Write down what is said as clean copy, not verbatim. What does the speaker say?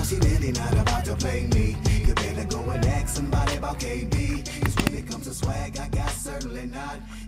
she really not about to play me. You better go and ask somebody about KB. Cause when it comes to swag, I got certainly not.